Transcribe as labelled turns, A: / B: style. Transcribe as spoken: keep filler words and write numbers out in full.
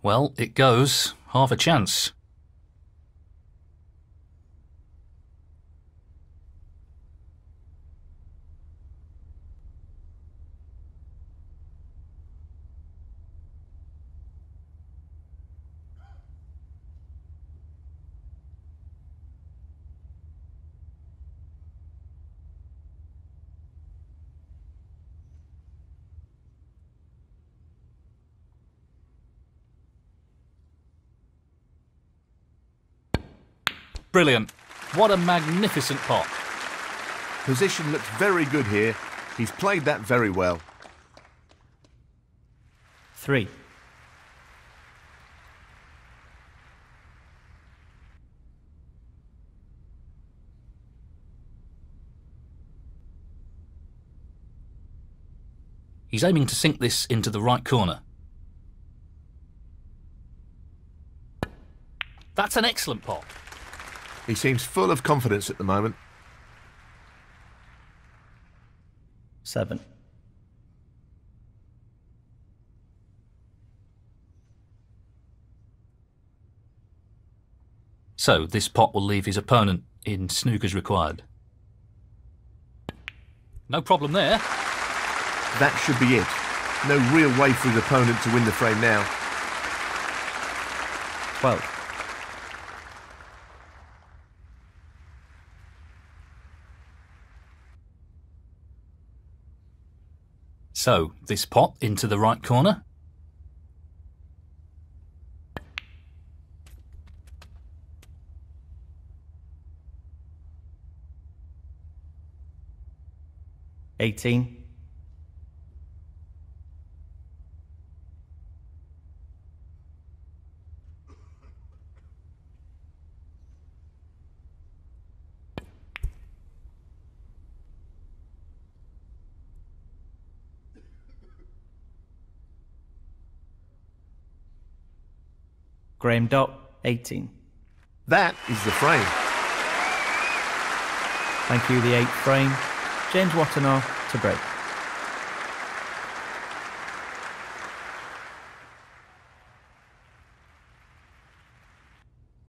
A: Well, it goes. Half a chance. Brilliant. What a magnificent pot.
B: Position looks very good here. He's played that very well.
C: Three.
A: He's aiming to sink this into the right corner. That's an excellent pot.
B: He seems full of confidence at the moment.
C: Seven.
A: So this pot will leave his opponent in snooker's required. No problem there.
B: That should be it. No real way for his opponent to win the frame now.
C: Twelve.
A: So this pot into the right corner.
C: Eighteen. Graham Dott, eighteen.
B: That is the frame.
C: Thank you, the eighth frame. James Watanabe to break.